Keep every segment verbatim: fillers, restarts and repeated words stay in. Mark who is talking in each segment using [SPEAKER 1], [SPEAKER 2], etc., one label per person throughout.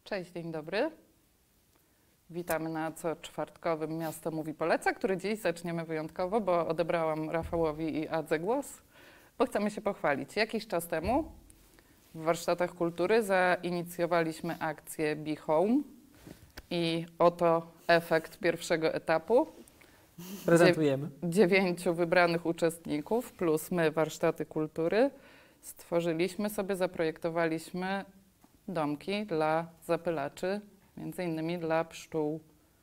[SPEAKER 1] Cześć, dzień dobry. Witamy na co czwartkowym Miasto Mówi Poleca, który dziś zaczniemy wyjątkowo, bo odebrałam Rafałowi i Adze głos, bo chcemy się pochwalić. Jakiś czas temu w warsztatach kultury zainicjowaliśmy akcję Be Home i oto efekt pierwszego etapu.
[SPEAKER 2] Prezentujemy.
[SPEAKER 1] Dziewięciu wybranych uczestników plus my, warsztaty kultury, stworzyliśmy sobie, zaprojektowaliśmy domki dla zapylaczy, między innymi dla pszczół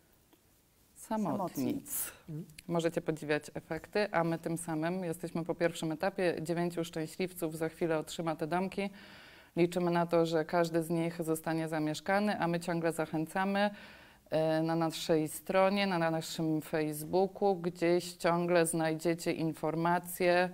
[SPEAKER 1] samotnic. Mhm. Możecie podziwiać efekty, a my tym samym jesteśmy po pierwszym etapie. Dziewięciu szczęśliwców za chwilę otrzyma te domki. Liczymy na to, że każdy z nich zostanie zamieszkany, a my ciągle zachęcamy na naszej stronie, na naszym Facebooku, gdzieś ciągle znajdziecie informacje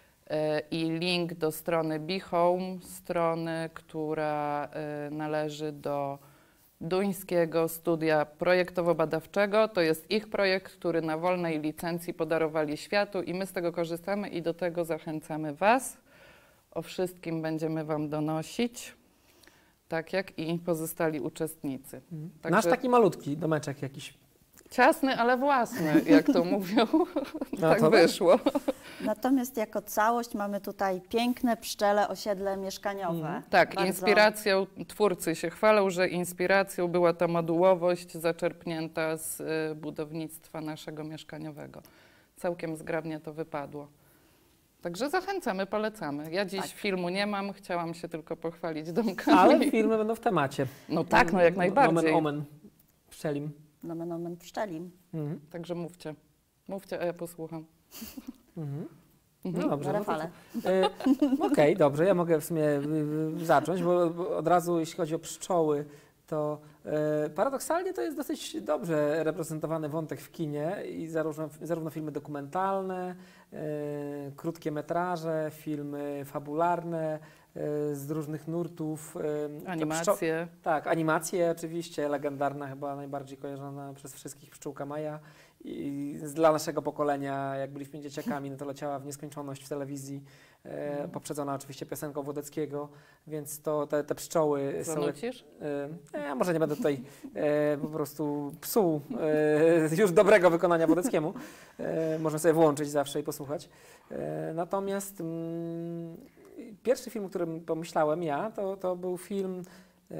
[SPEAKER 1] i link do strony Be Home, strony, która należy do Duńskiego Studia Projektowo-Badawczego. To jest ich projekt, który na wolnej licencji podarowali światu i my z tego korzystamy i do tego zachęcamy Was. O wszystkim będziemy Wam donosić, tak jak i pozostali uczestnicy.
[SPEAKER 2] Mhm.
[SPEAKER 1] Także
[SPEAKER 2] Nasz taki malutki domeczek jakiś.
[SPEAKER 1] ciasny, ale własny, jak to mówią.
[SPEAKER 2] No,
[SPEAKER 1] tak
[SPEAKER 2] to
[SPEAKER 1] wyszło.
[SPEAKER 3] Natomiast jako całość mamy tutaj piękne pszczele, osiedle mieszkaniowe.
[SPEAKER 2] Mhm.
[SPEAKER 1] Tak,
[SPEAKER 3] Bardzo...
[SPEAKER 1] inspiracją, twórcy się chwalą, że inspiracją była ta modułowość zaczerpnięta z y, budownictwa naszego mieszkaniowego. Całkiem zgrabnie to wypadło. Także zachęcamy, polecamy. Ja dziś
[SPEAKER 3] Tak.
[SPEAKER 1] filmu nie mam, chciałam się tylko pochwalić domkami.
[SPEAKER 2] Ale filmy będą w temacie.
[SPEAKER 1] No tak, no jak najbardziej.
[SPEAKER 2] Omen, omen. Pszczelim.
[SPEAKER 3] Nomen omen pszczelim.
[SPEAKER 2] Mhm.
[SPEAKER 1] Także mówcie. Mówcie, a ja posłucham.
[SPEAKER 2] Mhm.
[SPEAKER 1] Mhm.
[SPEAKER 2] No dobrze. No to,
[SPEAKER 3] Rafale.
[SPEAKER 2] e, Okej, okay, dobrze. Ja mogę w sumie y, y, zacząć, bo, bo od razu jeśli chodzi o pszczoły, to e, paradoksalnie to jest dosyć dobrze reprezentowany wątek w kinie i zarówno, zarówno filmy dokumentalne, e, krótkie metraże, filmy fabularne e, z różnych nurtów. E,
[SPEAKER 1] Animacje.
[SPEAKER 2] Tak, animacje oczywiście, legendarna, chyba najbardziej kojarzona przez wszystkich Pszczółka Maja. I dla naszego pokolenia, jak byliśmy dzieciakami, no to leciała w nieskończoność w telewizji, e, poprzedzona oczywiście piosenką Wodeckiego, więc to te, te pszczoły
[SPEAKER 1] Zanucisz?
[SPEAKER 2] są... E, może nie będę tutaj e, po prostu psuł e, już dobrego wykonania Wodeckiemu. E, można sobie włączyć zawsze i posłuchać. E, natomiast mm, pierwszy film, o którym pomyślałem ja, to, to był film e,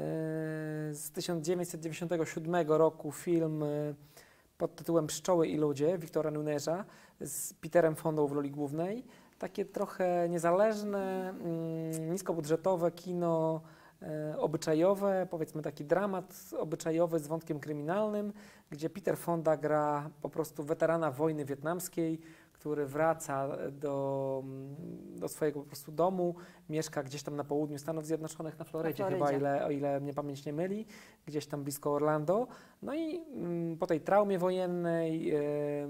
[SPEAKER 2] z tysiąc dziewięćset dziewięćdziesiątego siódmego roku, film e, pod tytułem Pszczoły i ludzie Wiktora Nuneja z Peterem Fondą w roli głównej. Takie trochę niezależne, mm, niskobudżetowe kino e, obyczajowe, powiedzmy taki dramat obyczajowy z wątkiem kryminalnym, gdzie Peter Fonda gra po prostu weterana wojny wietnamskiej, który wraca do, do swojego po prostu domu, mieszka gdzieś tam na południu Stanów Zjednoczonych, na Florydzie,
[SPEAKER 3] na
[SPEAKER 2] chyba,
[SPEAKER 3] Florydzie.
[SPEAKER 2] ile, o ile mnie pamięć nie myli, gdzieś tam blisko Orlando. No i mm, po tej traumie wojennej yy,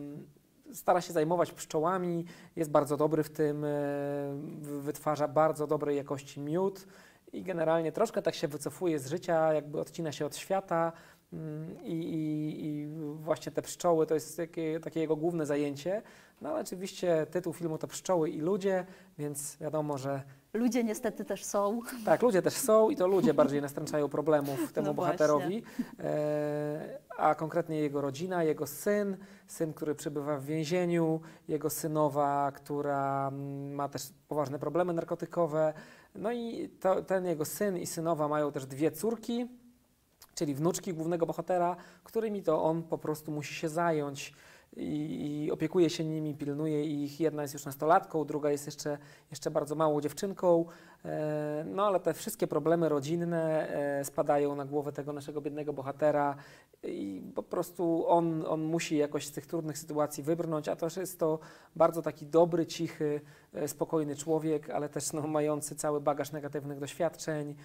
[SPEAKER 2] stara się zajmować pszczołami, jest bardzo dobry w tym, yy, wytwarza bardzo dobrej jakości miód i generalnie troszkę tak się wycofuje z życia, jakby odcina się od świata. I, i, I właśnie te pszczoły to jest takie, takie jego główne zajęcie. No ale oczywiście tytuł filmu to Pszczoły i ludzie, więc wiadomo, że...
[SPEAKER 3] Ludzie niestety też są.
[SPEAKER 2] Tak, ludzie też są i to ludzie bardziej nastręczają problemów temu
[SPEAKER 3] No
[SPEAKER 2] bohaterowi, e, a konkretnie jego rodzina, jego syn, syn, który przebywa w więzieniu, jego synowa, która ma też poważne problemy narkotykowe. No i to, ten jego syn i synowa mają też dwie córki, czyli wnuczki głównego bohatera, którymi to on po prostu musi się zająć i, i opiekuje się nimi, pilnuje ich. Jedna jest już nastolatką, druga jest jeszcze, jeszcze bardzo małą dziewczynką. E, no ale te wszystkie problemy rodzinne e, spadają na głowę tego naszego biednego bohatera i po prostu on, on musi jakoś z tych trudnych sytuacji wybrnąć, a też jest to bardzo taki dobry, cichy, e, spokojny człowiek, ale też no, mający cały bagaż negatywnych doświadczeń,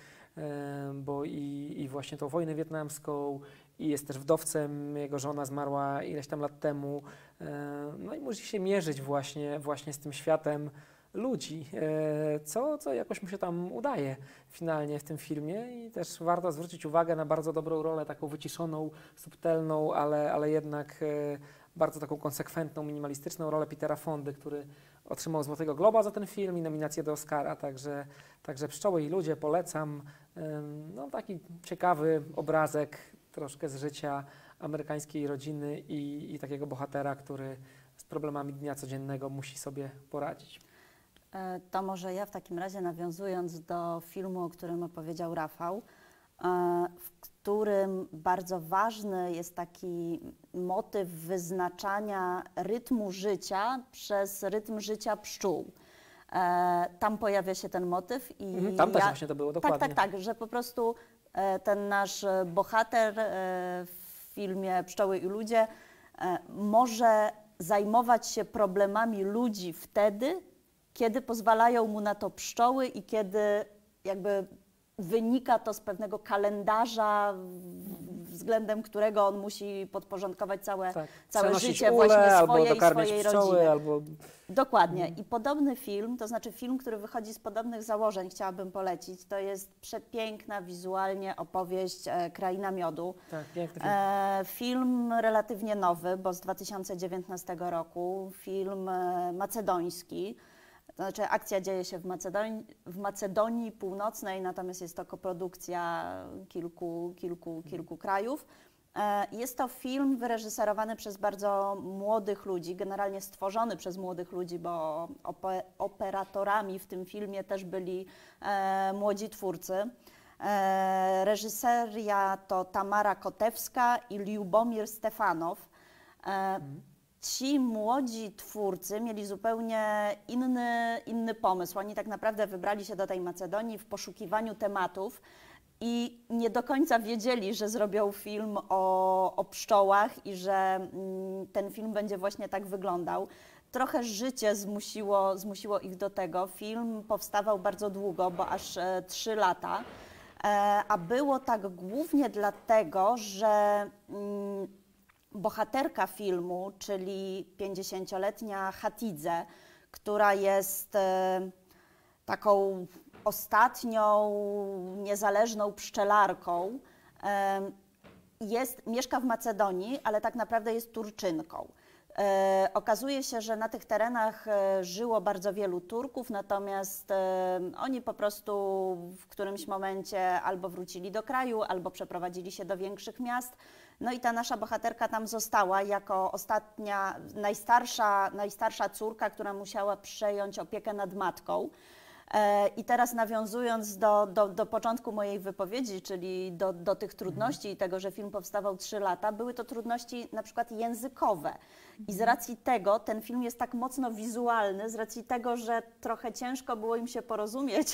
[SPEAKER 2] bo i, i właśnie tą wojnę wietnamską i jest też wdowcem, jego żona zmarła ileś tam lat temu, no i musi się mierzyć właśnie, właśnie z tym światem ludzi, co, co jakoś mu się tam udaje finalnie w tym filmie i też warto zwrócić uwagę na bardzo dobrą rolę, taką wyciszoną, subtelną, ale, ale jednak bardzo taką konsekwentną, minimalistyczną rolę Petera Fondy, który otrzymał Złotego Globa za ten film i nominację do Oscara, także, także Pszczoły i ludzie polecam. Ym, No, taki ciekawy obrazek troszkę z życia amerykańskiej rodziny i, i takiego bohatera, który z problemami dnia codziennego musi sobie poradzić.
[SPEAKER 3] E, To może ja w takim razie, nawiązując do filmu, o którym opowiedział Rafał, e, w którym bardzo ważny jest taki motyw wyznaczania rytmu życia przez rytm życia pszczół. E, Tam pojawia się ten motyw i
[SPEAKER 2] Mhm, tam też
[SPEAKER 3] ja,
[SPEAKER 2] właśnie to było,
[SPEAKER 3] tak,
[SPEAKER 2] dokładnie.
[SPEAKER 3] tak, tak, że po prostu e, ten nasz e, bohater e, w filmie Pszczoły i ludzie e, może zajmować się problemami ludzi wtedy, kiedy pozwalają mu na to pszczoły i kiedy jakby wynika to z pewnego kalendarza, w- względem którego on musi podporządkować całe,
[SPEAKER 2] Tak.
[SPEAKER 3] całe
[SPEAKER 2] Przenosić
[SPEAKER 3] życie
[SPEAKER 2] ule,
[SPEAKER 3] właśnie
[SPEAKER 2] albo
[SPEAKER 3] swojej,
[SPEAKER 2] dokarmiać
[SPEAKER 3] swojej
[SPEAKER 2] pszczoły,
[SPEAKER 3] rodziny.
[SPEAKER 2] albo...
[SPEAKER 3] Dokładnie. I podobny film, to znaczy film, który wychodzi z podobnych założeń, chciałabym polecić, to jest przepiękna wizualnie opowieść e, Kraina Miodu.
[SPEAKER 2] Tak, piękny film.
[SPEAKER 3] E, film relatywnie nowy, bo z dwa tysiące dziewiętnastego roku, film e, macedoński. To znaczy akcja dzieje się w Macedonii, w Macedonii Północnej, natomiast jest to koprodukcja kilku, kilku, kilku krajów. E, Jest to film wyreżyserowany przez bardzo młodych ludzi, generalnie stworzony przez młodych ludzi, bo ope- operatorami w tym filmie też byli e, młodzi twórcy. E, Reżyseria to Tamara Kotewska i Liubomir Stefanow. E, Ci młodzi twórcy mieli zupełnie inny, inny pomysł. Oni tak naprawdę wybrali się do tej Macedonii w poszukiwaniu tematów i nie do końca wiedzieli, że zrobią film o, o pszczołach i że mm, ten film będzie właśnie tak wyglądał. Trochę życie zmusiło, zmusiło ich do tego. Film powstawał bardzo długo, bo aż e, trzy lata. E, a było tak głównie dlatego, że mm, bohaterka filmu, czyli pięćdziesięcioletnia Hatidze, która jest e, taką ostatnią niezależną pszczelarką, e, jest, mieszka w Macedonii, ale tak naprawdę jest Turczynką. E, okazuje się, że na tych terenach e, żyło bardzo wielu Turków, natomiast e, oni po prostu w którymś momencie albo wrócili do kraju, albo przeprowadzili się do większych miast. No i ta nasza bohaterka tam została jako ostatnia, najstarsza, najstarsza córka, która musiała przejąć opiekę nad matką. E, I teraz nawiązując do, do, do początku mojej wypowiedzi, czyli do, do tych trudności i tego, że film powstawał trzy lata, były to trudności na przykład językowe. I z racji tego ten film jest tak mocno wizualny, z racji tego, że trochę ciężko było im się porozumieć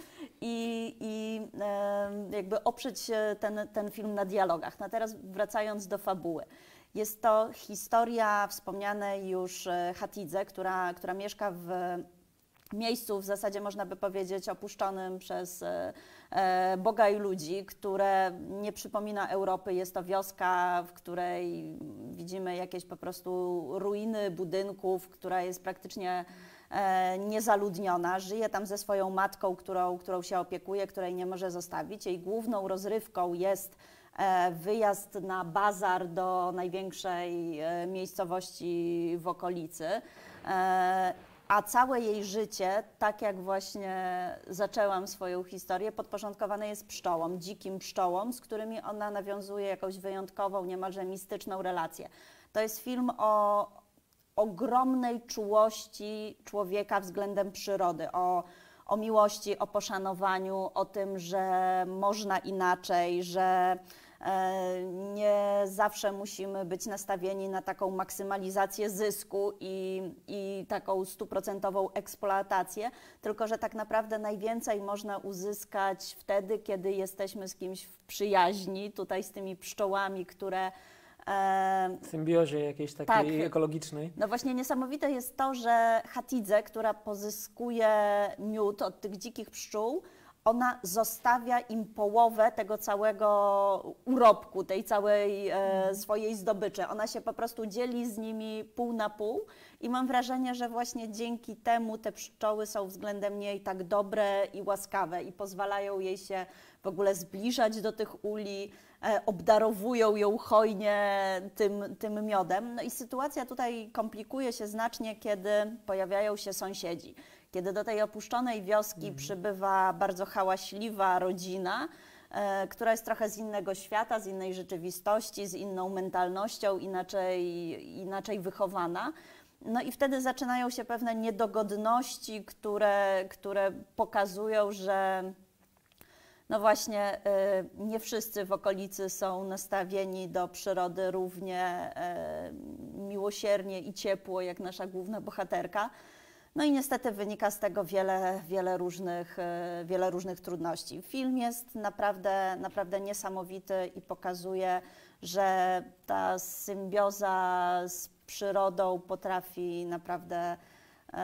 [SPEAKER 3] i, i e, jakby oprzeć ten, ten film na dialogach. No teraz wracając do fabuły. Jest to historia wspomnianej już Hatidze, która, która mieszka w miejscu w zasadzie można by powiedzieć opuszczonym przez e, Boga i ludzi, które nie przypomina Europy. Jest to wioska, w której widzimy jakieś po prostu ruiny budynków, która jest praktycznie e, niezaludniona. Żyje tam ze swoją matką, którą, którą się opiekuje, której nie może zostawić. Jej główną rozrywką jest e, wyjazd na bazar do największej e, miejscowości w okolicy. E, A całe jej życie, tak jak właśnie zaczęłam swoją historię, podporządkowane jest pszczołom, dzikim pszczołom, z którymi ona nawiązuje jakąś wyjątkową, niemalże mistyczną relację. To jest film o ogromnej czułości człowieka względem przyrody, o, o miłości, o poszanowaniu, o tym, że można inaczej, że nie zawsze musimy być nastawieni na taką maksymalizację zysku i, i taką stuprocentową eksploatację, tylko że tak naprawdę najwięcej można uzyskać wtedy, kiedy jesteśmy z kimś w przyjaźni, tutaj z tymi pszczołami, które... E,
[SPEAKER 2] W symbiozie jakiejś takiej
[SPEAKER 3] tak.
[SPEAKER 2] ekologicznej.
[SPEAKER 3] No właśnie niesamowite jest to, że Hatidze, która pozyskuje miód od tych dzikich pszczół, ona zostawia im połowę tego całego urobku, tej całej e, swojej zdobyczy. Ona się po prostu dzieli z nimi pół na pół i mam wrażenie, że właśnie dzięki temu te pszczoły są względem niej tak dobre i łaskawe i pozwalają jej się w ogóle zbliżać do tych uli, e, obdarowują ją hojnie tym, tym miodem. No i sytuacja tutaj komplikuje się znacznie, kiedy pojawiają się sąsiedzi. Kiedy do tej opuszczonej wioski mhm. przybywa bardzo hałaśliwa rodzina, e, która jest trochę z innego świata, z innej rzeczywistości, z inną mentalnością, inaczej, inaczej wychowana. No i wtedy zaczynają się pewne niedogodności, które, które pokazują, że no właśnie y, nie wszyscy w okolicy są nastawieni do przyrody równie y, miłosiernie i ciepło jak nasza główna bohaterka. No i niestety wynika z tego wiele, wiele, różnych, y, wiele różnych trudności. Film jest naprawdę, naprawdę niesamowity i pokazuje, że ta symbioza z przyrodą potrafi naprawdę y,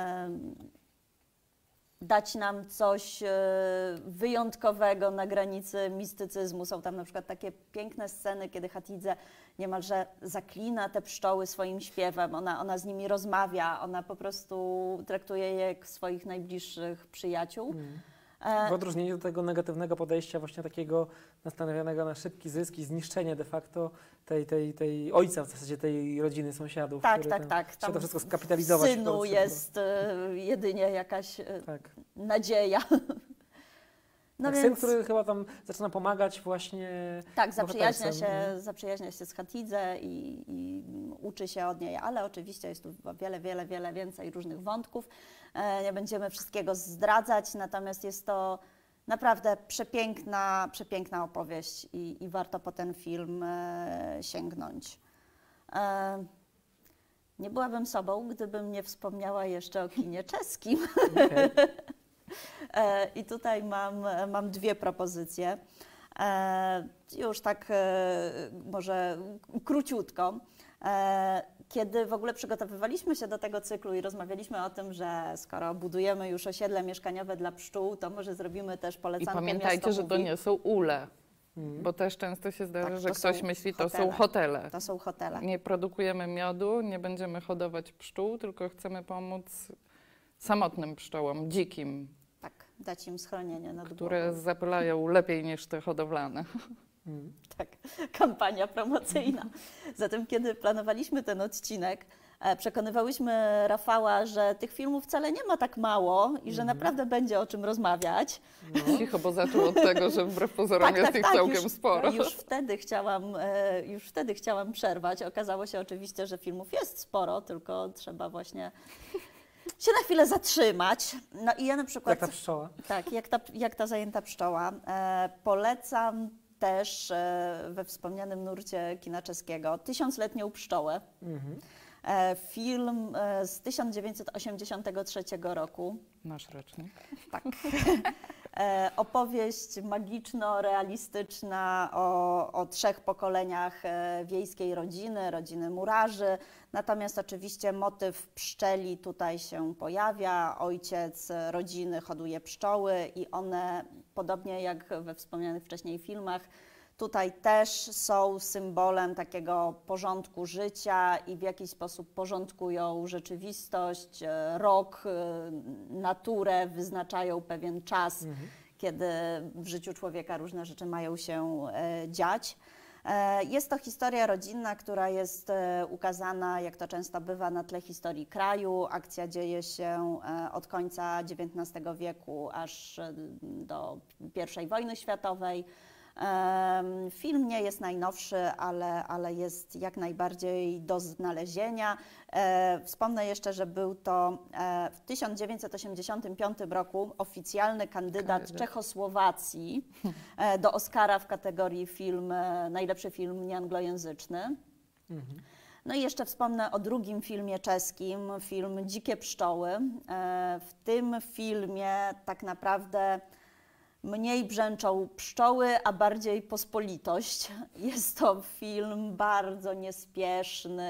[SPEAKER 3] dać nam coś wyjątkowego na granicy mistycyzmu. Są tam na przykład takie piękne sceny, kiedy Hatidze niemalże zaklina te pszczoły swoim śpiewem. Ona, ona z nimi rozmawia, ona po prostu traktuje je jak swoich najbliższych przyjaciół. Mm.
[SPEAKER 2] W odróżnieniu do tego negatywnego podejścia, właśnie takiego nastawionego na szybki zysk i zniszczenie de facto tej, tej, tej ojca, w zasadzie tej rodziny sąsiadów.
[SPEAKER 3] Tak, tak, tak.
[SPEAKER 2] Chce to wszystko skapitalizować.
[SPEAKER 3] W synu jest y, jedynie jakaś y,
[SPEAKER 2] tak.
[SPEAKER 3] nadzieja.
[SPEAKER 2] No tak, więc... Syn, który chyba tam zaczyna pomagać właśnie...
[SPEAKER 3] Tak, zaprzyjaźnia się, zaprzyjaźnia się z Hatidze i, i uczy się od niej, ale oczywiście jest tu wiele, wiele, wiele więcej różnych wątków. E, nie będziemy wszystkiego zdradzać, natomiast jest to naprawdę przepiękna, przepiękna opowieść i, i warto po ten film e, sięgnąć. E, nie byłabym sobą, gdybym nie wspomniała jeszcze o kinie czeskim. Okay. I tutaj mam, mam dwie propozycje. Już tak może króciutko. Kiedy w ogóle przygotowywaliśmy się do tego cyklu i rozmawialiśmy o tym, że skoro budujemy już osiedle mieszkaniowe dla pszczół, to może zrobimy też polecankę.
[SPEAKER 1] I pamiętajcie, że to nie są ule, mm. bo też często się zdarza, tak, że ktoś myśli, to
[SPEAKER 3] hotele.
[SPEAKER 1] są hotele.
[SPEAKER 3] To są hotele.
[SPEAKER 1] Nie produkujemy miodu, nie będziemy hodować pszczół, tylko chcemy pomóc samotnym pszczołom, dzikim.
[SPEAKER 3] Tak, dać im schronienie nad
[SPEAKER 1] które
[SPEAKER 3] głową.
[SPEAKER 1] zapylają lepiej niż te hodowlane.
[SPEAKER 3] Mm. Tak, kampania promocyjna. Zatem kiedy planowaliśmy ten odcinek, przekonywałyśmy Rafała, że tych filmów wcale nie ma tak mało i że mm. naprawdę będzie o czym rozmawiać.
[SPEAKER 1] No. Cicho, bo zaczął od tego, że wbrew pozorom
[SPEAKER 3] tak,
[SPEAKER 1] jest
[SPEAKER 3] tak,
[SPEAKER 1] ich
[SPEAKER 3] tak,
[SPEAKER 1] całkiem
[SPEAKER 3] już,
[SPEAKER 1] sporo.
[SPEAKER 3] Już wtedy, chciałam, już wtedy chciałam przerwać. Okazało się oczywiście, że filmów jest sporo, tylko trzeba właśnie się na chwilę zatrzymać. No i ja na przykład...
[SPEAKER 2] Jak ta pszczoła.
[SPEAKER 3] Tak, jak ta, jak ta zajęta pszczoła. E, polecam też e, we wspomnianym nurcie kina czeskiego Tysiącletnią pszczołę. Mhm. E, film e, z tysiąc dziewięćset osiemdziesiątego trzeciego roku.
[SPEAKER 1] Nasz rocznik.
[SPEAKER 3] Tak. E, opowieść magiczno-realistyczna o, o trzech pokoleniach e, wiejskiej rodziny, rodziny murarzy. Natomiast oczywiście motyw pszczeli tutaj się pojawia. Ojciec rodziny hoduje pszczoły i one, podobnie jak we wspomnianych wcześniej filmach, tutaj też są symbolem takiego porządku życia i w jakiś sposób porządkują rzeczywistość, rok, naturę, wyznaczają pewien czas, mhm. kiedy w życiu człowieka różne rzeczy mają się dziać. Jest to historia rodzinna, która jest ukazana, jak to często bywa, na tle historii kraju. Akcja dzieje się od końca dziewiętnastego wieku aż do pierwszej wojny światowej. Film nie jest najnowszy, ale, ale jest jak najbardziej do znalezienia. Wspomnę jeszcze, że był to w tysiąc dziewięćset osiemdziesiątym piątym roku oficjalny kandydat Kandydat. Czechosłowacji do Oscara w kategorii film, najlepszy film nieanglojęzyczny. Mhm. No i jeszcze wspomnę o drugim filmie czeskim, film Dzikie pszczoły. W tym filmie tak naprawdę mniej brzęczą pszczoły, a bardziej pospolitość. Jest to film bardzo niespieszny,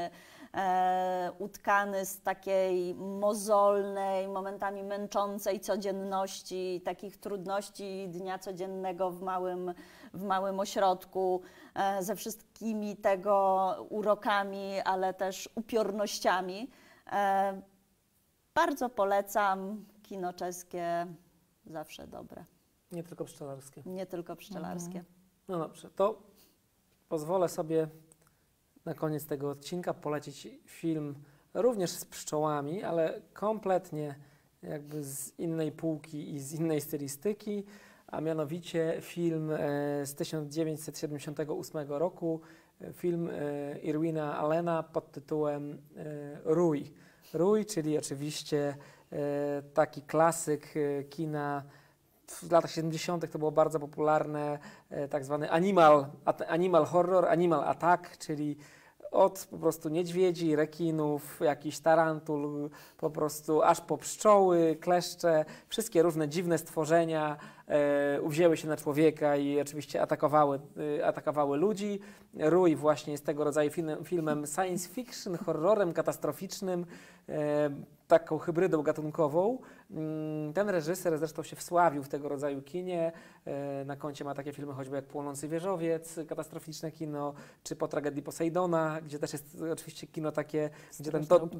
[SPEAKER 3] e, utkany z takiej mozolnej, momentami męczącej codzienności, takich trudności dnia codziennego w małym, w małym ośrodku, e, ze wszystkimi tego urokami, ale też upiornościami. E, bardzo polecam, kino czeskie zawsze dobre,
[SPEAKER 2] Nie tylko pszczelarskie.
[SPEAKER 3] nie tylko pszczelarskie.
[SPEAKER 1] Mhm.
[SPEAKER 2] No dobrze, to pozwolę sobie na koniec tego odcinka polecić film również z pszczołami, ale kompletnie jakby z innej półki i z innej stylistyki, a mianowicie film e, z tysiąc dziewięćset siedemdziesiątego ósmego roku, e, film e, Irwina Allena pod tytułem e, Rój. Rój, czyli oczywiście e, taki klasyk e, kina. W latach siedemdziesiątych to było bardzo popularne, e, tak zwany animal, at, animal horror, animal attack, czyli od po prostu niedźwiedzi, rekinów, jakichś tarantul, po prostu aż po pszczoły, kleszcze, wszystkie różne dziwne stworzenia e, uwzięły się na człowieka i oczywiście atakowały, e, atakowały ludzi. Rój właśnie jest tego rodzaju film, filmem science fiction, horrorem katastroficznym, e, taką hybrydą gatunkową. Ten reżyser zresztą się wsławił w tego rodzaju kinie. Na koncie ma takie filmy choćby jak Płonący wieżowiec, katastroficzne kino, czy Po tragedii Posejdona, gdzie też jest oczywiście kino takie, gdzie ten to, to,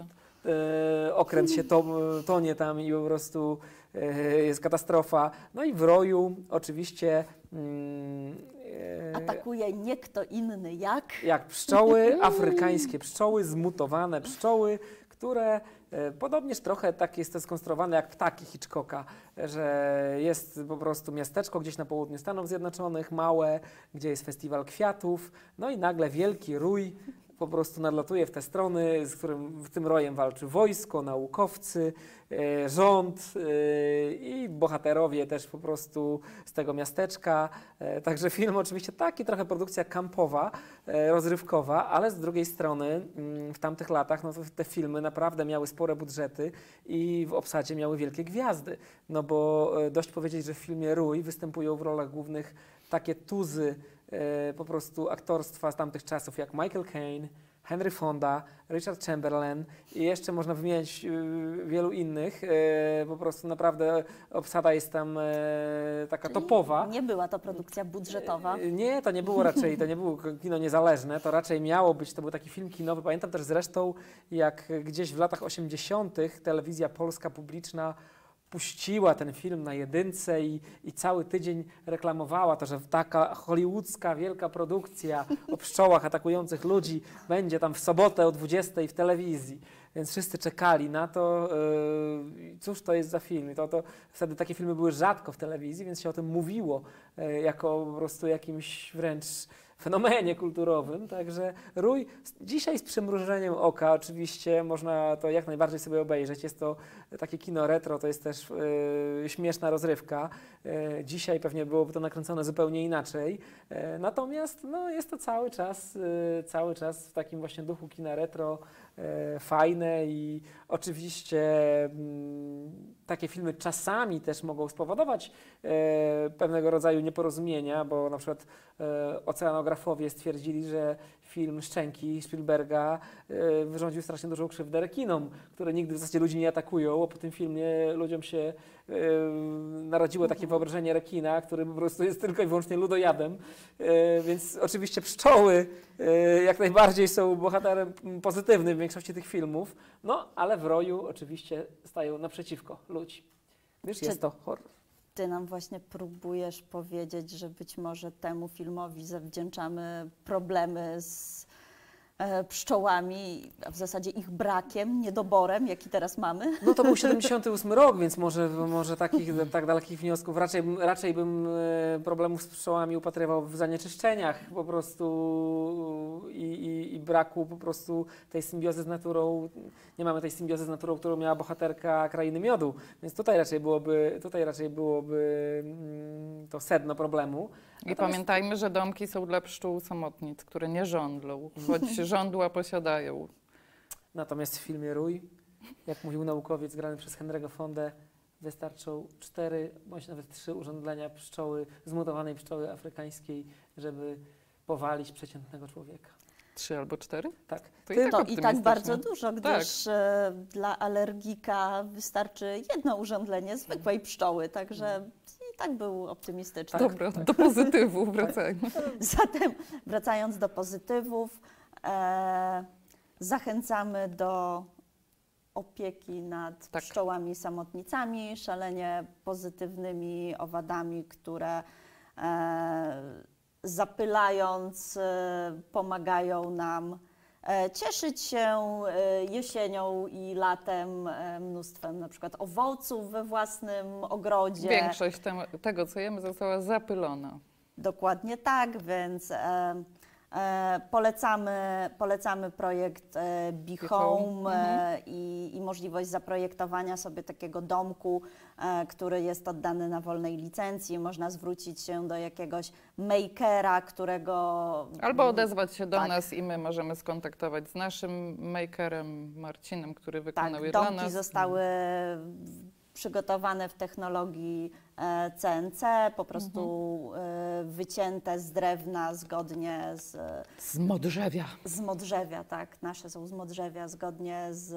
[SPEAKER 2] e, okręt się to, tonie tam i po prostu e, jest katastrofa. No i w Roju oczywiście mm, e,
[SPEAKER 3] Atakuje nie kto inny jak...
[SPEAKER 2] jak pszczoły, afrykańskie pszczoły, zmutowane pszczoły, które e, podobnież trochę tak jest to skonstruowane jak ptaki Hitchcocka, że jest po prostu miasteczko gdzieś na południu Stanów Zjednoczonych, małe, gdzie jest festiwal kwiatów, no i nagle wielki rój po prostu nadlatuje w te strony, z którym w tym rojem walczy wojsko, naukowcy, e, rząd e, i bohaterowie też po prostu z tego miasteczka. E, także film oczywiście taki trochę produkcja kampowa, e, rozrywkowa, ale z drugiej strony m, w tamtych latach no, to te filmy naprawdę miały spore budżety i w obsadzie miały wielkie gwiazdy. No bo e, dość powiedzieć, że w filmie Rój występują w rolach głównych takie tuzy e, po prostu aktorstwa z tamtych czasów jak Michael Caine, Henry Fonda, Richard Chamberlain i jeszcze można wymieniać y, wielu innych. E, po prostu naprawdę obsada jest tam e, taka
[SPEAKER 3] Czyli
[SPEAKER 2] topowa.
[SPEAKER 3] Nie była to produkcja budżetowa.
[SPEAKER 2] E, Nie, to nie było raczej, to nie było kino niezależne, to raczej miało być, to był taki film kinowy. Pamiętam też zresztą, jak gdzieś w latach osiemdziesiątych telewizja polska publiczna puściła ten film na jedynce i, i cały tydzień reklamowała to, że taka hollywoodzka wielka produkcja o pszczołach atakujących ludzi będzie tam w sobotę o dwudziestej w telewizji. Więc wszyscy czekali na to, yy, cóż to jest za film. I to, to wtedy takie filmy były rzadko w telewizji, więc się o tym mówiło yy, jako po prostu jakimś wręcz fenomenie kulturowym, także Rój dzisiaj z przymrużeniem oka oczywiście można to jak najbardziej sobie obejrzeć. Jest to takie kino retro, to jest też yy, śmieszna rozrywka. Yy, dzisiaj pewnie byłoby to nakręcone zupełnie inaczej. Yy, natomiast no, jest to cały czas, yy, cały czas w takim właśnie duchu kina retro, yy, fajne i oczywiście yy, takie filmy czasami też mogą spowodować yy, pewnego rodzaju nieporozumienia, bo na przykład yy, oceanografowie stwierdzili, że film Szczęki Spielberga yy, wyrządził strasznie dużą krzywdę rekinom, które nigdy w zasadzie ludzi nie atakują, a po tym filmie ludziom się yy, narodziło takie wyobrażenie rekina, który po prostu jest tylko i wyłącznie ludojadem. Yy, więc oczywiście pszczoły yy, jak najbardziej są bohaterem pozytywnym w większości tych filmów, no ale w Roju oczywiście stają naprzeciwko ludzi, gdyż
[SPEAKER 3] Czy-
[SPEAKER 2] jest to horror.
[SPEAKER 3] Ty nam właśnie próbujesz powiedzieć, że być może temu filmowi zawdzięczamy problemy z e, pszczołami, a w zasadzie ich brakiem, niedoborem, jaki teraz mamy.
[SPEAKER 2] No to był siedemdziesiąty ósmy rok, więc może, może takich tak dalekich wniosków, raczej, raczej bym e, problemów z pszczołami upatrywał w zanieczyszczeniach po prostu i, i, i braku po prostu tej symbiozy z naturą. Nie mamy tej symbiozy z naturą, którą miała bohaterka Krainy Miodu, więc tutaj raczej byłoby, tutaj raczej byłoby mm, to sedno problemu.
[SPEAKER 1] I
[SPEAKER 2] Natomiast-
[SPEAKER 1] pamiętajmy, że domki są dla pszczół samotnic, które nie żądlą, choć żądła posiadają.
[SPEAKER 2] Natomiast w filmie Rój, jak mówił naukowiec grany przez Henry'ego Fondę, wystarczą cztery bądź nawet trzy urządzenia pszczoły, zmutowanej pszczoły afrykańskiej, żeby powalić przeciętnego człowieka.
[SPEAKER 1] Trzy albo cztery?
[SPEAKER 2] Tak.
[SPEAKER 1] To i
[SPEAKER 2] Ty-
[SPEAKER 1] tak
[SPEAKER 3] To i tak
[SPEAKER 1] optymistycznie.
[SPEAKER 3] bardzo dużo, gdyż e, dla alergika wystarczy jedno urządzenie zwykłej pszczoły, także i tak był optymistyczny.
[SPEAKER 2] Tak,
[SPEAKER 1] Dobra,
[SPEAKER 2] tak.
[SPEAKER 1] do pozytywu wracajmy.
[SPEAKER 3] Zatem wracając do pozytywów, e, zachęcamy do opieki nad
[SPEAKER 1] Tak.
[SPEAKER 3] pszczołami samotnicami, szalenie pozytywnymi owadami, które e, zapylając e, pomagają nam e, cieszyć się e, jesienią i latem e, mnóstwem na przykład owoców we własnym ogrodzie.
[SPEAKER 1] Większość tem, tego, co jemy, została zapylona.
[SPEAKER 3] Dokładnie tak, więc e, e, polecamy, polecamy projekt e, Be Home e, i, i możliwość zaprojektowania sobie takiego domku, e, który jest oddany na wolnej licencji. Można zwrócić się do jakiegoś makera, którego...
[SPEAKER 1] Albo odezwać się do
[SPEAKER 3] Tak.
[SPEAKER 1] nas i my możemy skontaktować z naszym makerem Marcinem, który wykonał
[SPEAKER 3] Tak,
[SPEAKER 1] je dla
[SPEAKER 3] domki
[SPEAKER 1] nas.
[SPEAKER 3] zostały przygotowane w technologii e, C N C, po prostu e, wycięte z drewna zgodnie z,
[SPEAKER 1] Z modrzewia.
[SPEAKER 3] z modrzewia, tak, nasze są z modrzewia zgodnie z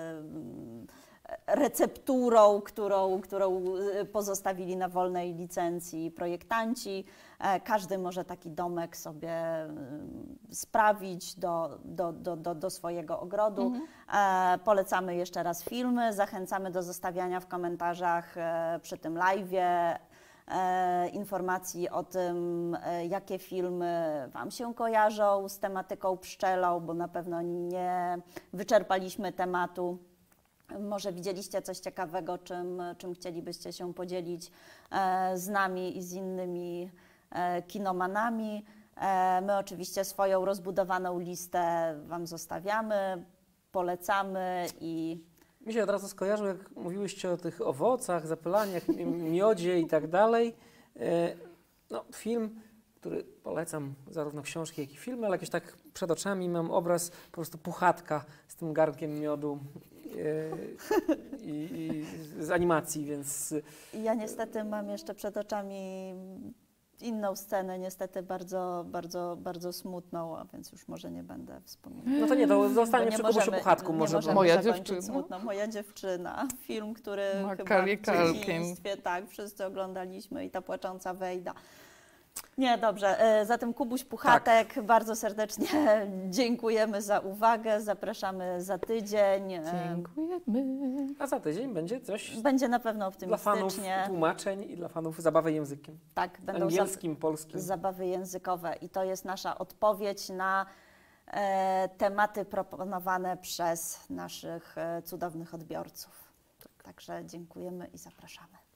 [SPEAKER 3] mm, recepturą, którą, którą e, pozostawili na wolnej licencji projektanci. E, Każdy może taki domek sobie mm, sprawić do, do, do, do, do swojego ogrodu. E, Polecamy jeszcze raz filmy, zachęcamy do zostawiania w komentarzach e, przy tym live'ie e, informacji o tym, e, jakie filmy Wam się kojarzą z tematyką pszczelą, bo na pewno nie wyczerpaliśmy tematu. Może widzieliście coś ciekawego, czym, czym chcielibyście się podzielić e, z nami i z innymi e, kinomanami. E, my oczywiście swoją rozbudowaną listę Wam zostawiamy, polecamy i
[SPEAKER 2] Mi się od razu skojarzyło, jak mówiłyście o tych owocach, zapylaniach, m- miodzie i tak dalej. E, No, film, który polecam, zarówno książki, jak i filmy, ale jakoś tak przed oczami mam obraz po prostu puchatka z tym garnkiem miodu e, i, i z animacji, więc
[SPEAKER 3] ja niestety mam jeszcze przed oczami inną scenę, niestety bardzo, bardzo, bardzo smutną, a więc już może nie będę wspominać.
[SPEAKER 2] no to nie, to zostanie
[SPEAKER 3] Bo
[SPEAKER 2] przy
[SPEAKER 3] nie
[SPEAKER 2] Kubusiu
[SPEAKER 3] możemy-
[SPEAKER 2] Puchatku
[SPEAKER 3] nie
[SPEAKER 2] może.
[SPEAKER 3] możemy
[SPEAKER 2] bo-
[SPEAKER 1] Moja
[SPEAKER 3] zakończyć
[SPEAKER 1] dziewczyna.
[SPEAKER 3] Smutno. Moja dziewczyna. Film, który
[SPEAKER 1] Macaulay
[SPEAKER 3] chyba w
[SPEAKER 1] Culkin.
[SPEAKER 3] dzieciństwie, tak, wszyscy oglądaliśmy i ta płacząca Wejda. Nie, dobrze. e, Zatem Kubuś Puchatek,
[SPEAKER 2] Tak.
[SPEAKER 3] bardzo serdecznie dziękujemy za uwagę, zapraszamy za tydzień. E,
[SPEAKER 1] Dziękujemy.
[SPEAKER 2] A za tydzień będzie coś
[SPEAKER 3] Będzie na pewno
[SPEAKER 2] dla fanów
[SPEAKER 3] optymistycznie.
[SPEAKER 2] tłumaczeń i dla fanów zabawy językiem.
[SPEAKER 3] Tak, będą za,
[SPEAKER 2] Angielskim, polskim.
[SPEAKER 3] zabawy językowe i to jest nasza odpowiedź na e, tematy proponowane przez naszych e, cudownych odbiorców. Także dziękujemy i zapraszamy.